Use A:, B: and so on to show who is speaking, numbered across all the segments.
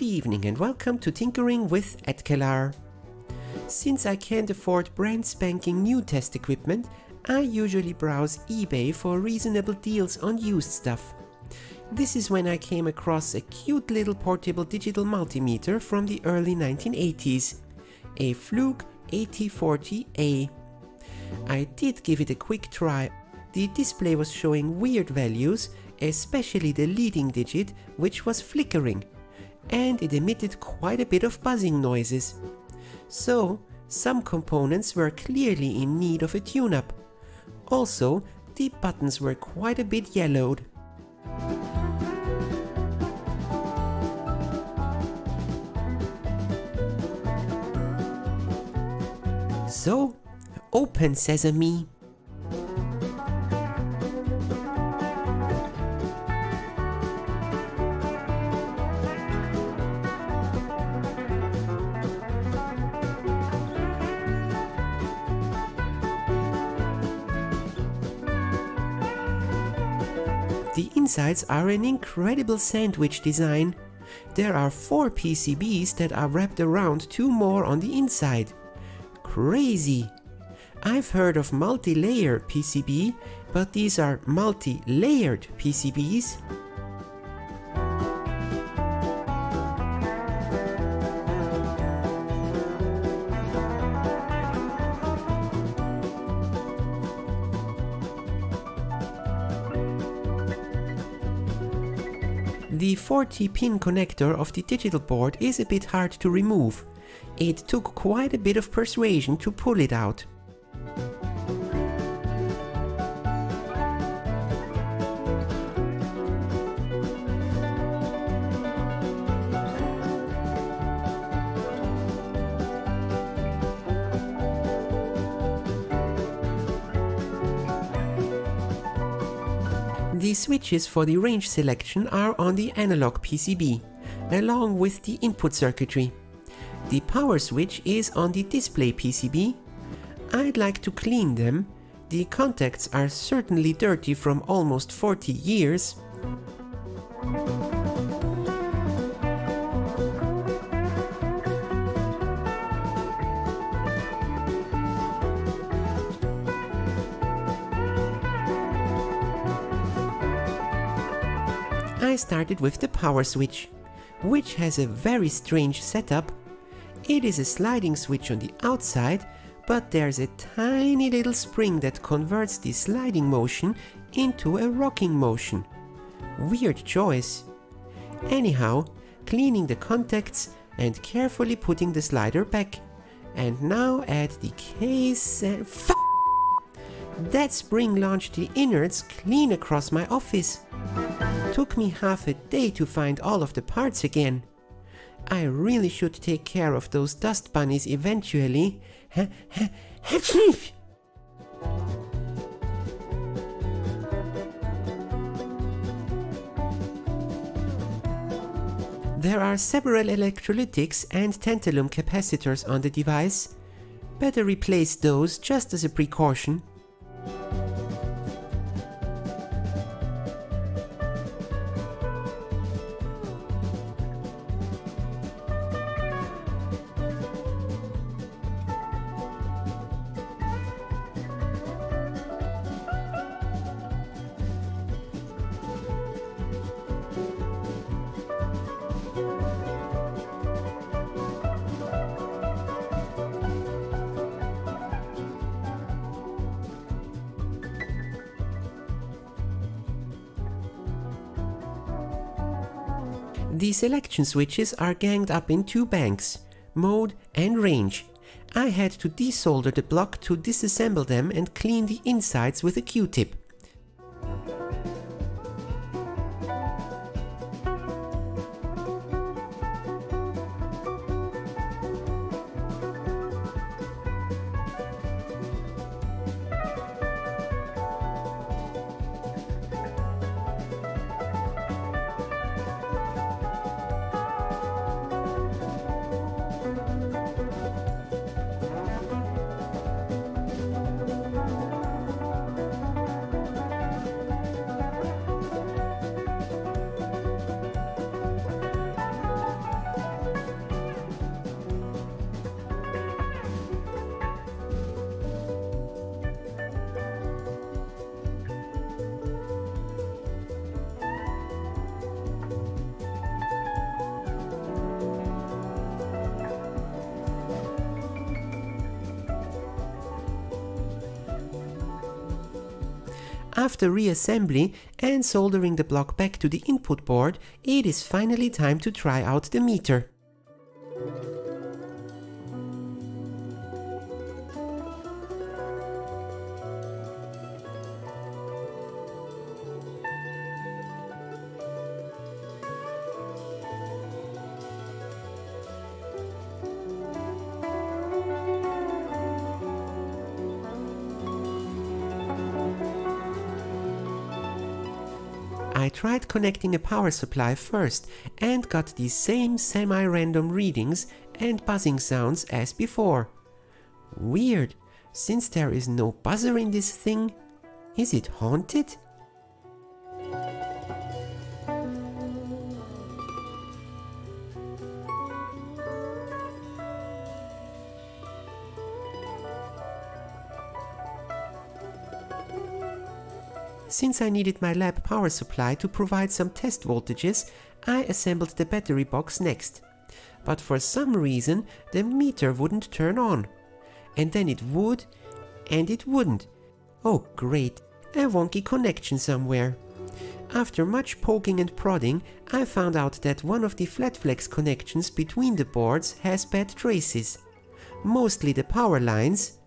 A: evening and welcome to Tinkering with Edkelar. Since I can't afford brand spanking new test equipment, I usually browse eBay for reasonable deals on used stuff. This is when I came across a cute little portable digital multimeter from the early 1980s, a Fluke 8040A. I did give it a quick try. The display was showing weird values, especially the leading digit, which was flickering, and it emitted quite a bit of buzzing noises. So, some components were clearly in need of a tune-up. Also, the buttons were quite a bit yellowed. So, open sesame. The insides are an incredible sandwich design. There are 4 PCBs that are wrapped around 2 more on the inside. Crazy! I've heard of multi-layer PCB, but these are multi-layered PCBs. The 40-pin connector of the digital board is a bit hard to remove. It took quite a bit of persuasion to pull it out. The switches for the range selection are on the analog PCB, along with the input circuitry. The power switch is on the display PCB. I'd like to clean them. The contacts are certainly dirty from almost 40 years. I started with the power switch, which has a very strange setup. It is a sliding switch on the outside, but there's a tiny little spring that converts the sliding motion into a rocking motion. Weird choice. Anyhow, cleaning the contacts and carefully putting the slider back. And now add the case and that spring launched the innards clean across my office. Took me half a day to find all of the parts again. I really should take care of those dust bunnies eventually. There are several electrolytics and tantalum capacitors on the device. Better replace those just as a precaution. The selection switches are ganged up in 2 banks, mode and range. I had to desolder the block to disassemble them and clean the insides with a Q-tip. After reassembly and soldering the block back to the input board, it is finally time to try out the meter. I tried connecting a power supply first and got the same semi-random readings and buzzing sounds as before. Weird, since there is no buzzer in this thing. Is it haunted? Since I needed my lab power supply to provide some test voltages, I assembled the battery box next. But for some reason the meter wouldn't turn on. And then it would, and it wouldn't. Oh great, a wonky connection somewhere. After much poking and prodding, I found out that one of the Flatflex connections between the boards has bad traces. Mostly the power lines.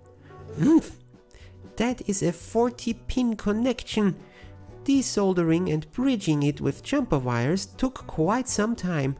A: That is a 40-pin connection. Desoldering and bridging it with jumper wires took quite some time.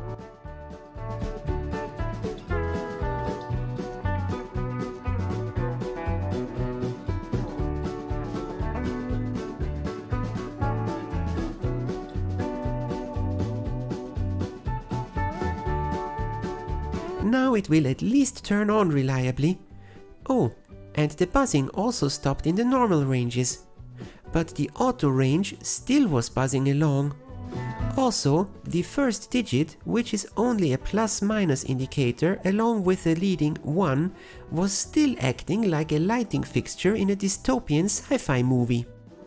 A: Now it will at least turn on reliably. Oh, and the buzzing also stopped in the normal ranges. But the auto range still was buzzing along. Also, the first digit, which is only a plus-minus indicator along with the leading 1, was still acting like a lighting fixture in a dystopian sci-fi movie.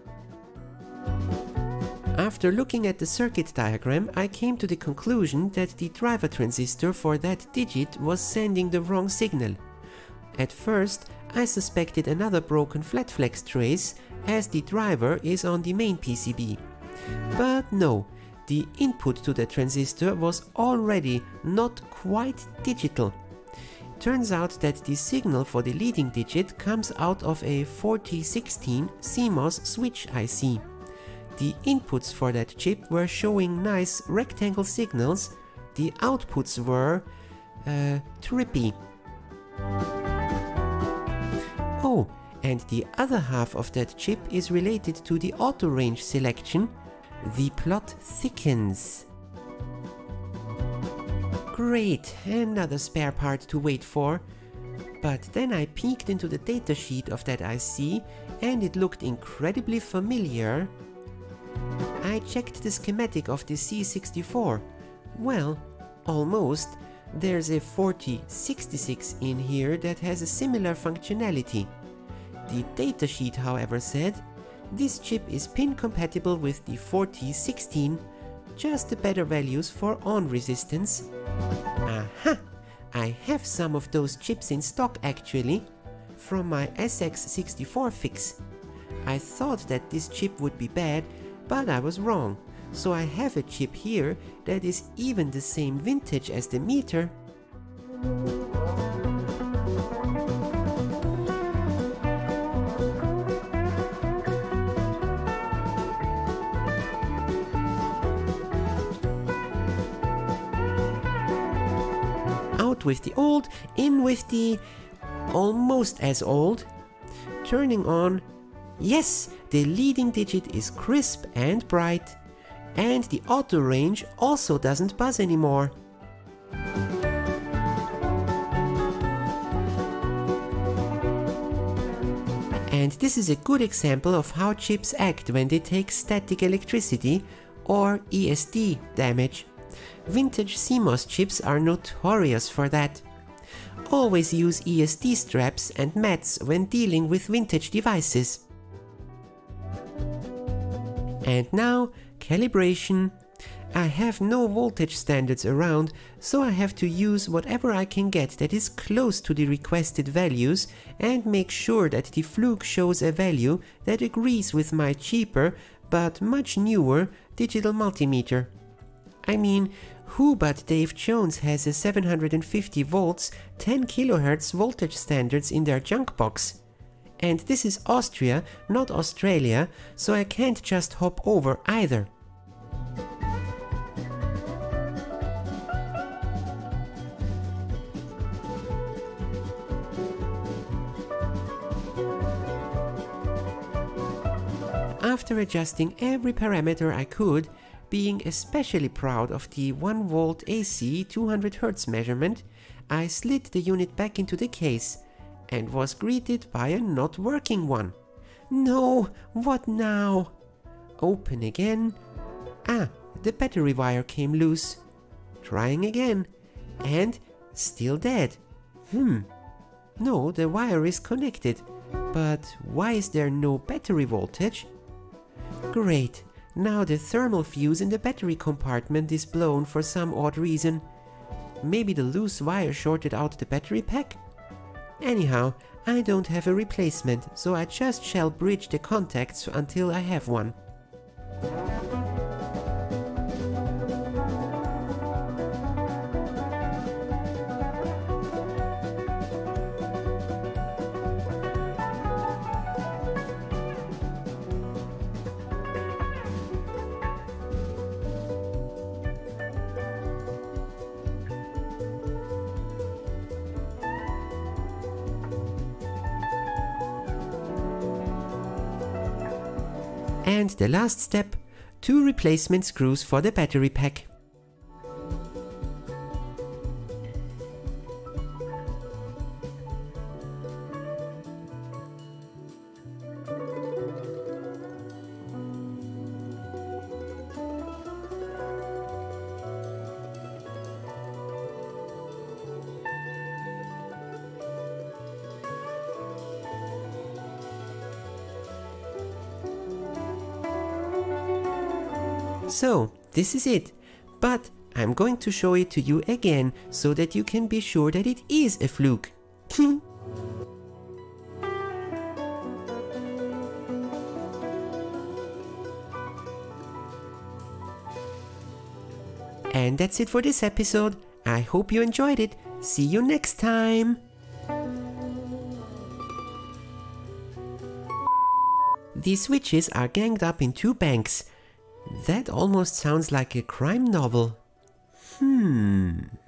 A: After looking at the circuit diagram, I came to the conclusion that the driver transistor for that digit was sending the wrong signal. At first, I suspected another broken Flatflex trace, as the driver is on the main PCB. But no, the input to the transistor was already not quite digital. Turns out that the signal for the leading digit comes out of a 4016 CMOS switch IC. The inputs for that chip were showing nice rectangle signals, the outputs were trippy. Oh, and the other half of that chip is related to the auto range selection. The plot thickens. Great, another spare part to wait for. But then I peeked into the datasheet of that IC and it looked incredibly familiar. I checked the schematic of the C64. Well, almost. There's a 4066 in here that has a similar functionality. The datasheet, however, said, this chip is pin compatible with the 4016, just the better values for on resistance. Aha! I have some of those chips in stock actually, from my SX64 fix. I thought that this chip would be bad, but I was wrong. So I have a chip here that is even the same vintage as the meter. Out with the old, in with the almost as old. Turning on. Yes, the leading digit is crisp and bright. And the auto range also doesn't buzz anymore. And this is a good example of how chips act when they take static electricity or ESD damage. Vintage CMOS chips are notorious for that. Always use ESD straps and mats when dealing with vintage devices. And now, calibration. I have no voltage standards around, so I have to use whatever I can get that is close to the requested values and make sure that the Fluke shows a value that agrees with my cheaper but much newer digital multimeter. I mean, who but Dave Jones has a 750 volts 10 kHz voltage standards in their junk box? And this is Austria, not Australia, so I can't just hop over either. After adjusting every parameter I could, being especially proud of the 1 volt AC 200 Hz measurement, I slid the unit back into the case and was greeted by a not working one. No, what now? Open again. Ah, the battery wire came loose. Trying again. And still dead. No, the wire is connected. But why is there no battery voltage? Great, now the thermal fuse in the battery compartment is blown for some odd reason. Maybe the loose wire shorted out the battery pack? Anyhow, I don't have a replacement, so I just shall bridge the contacts until I have one. And the last step, 2 replacement screws for the battery pack. So, this is it, but I'm going to show it to you again so that you can be sure that it is a fluke. And that's it for this episode. I hope you enjoyed it. See you next time! These switches are ganged up in 2 banks. That almost sounds like a crime novel.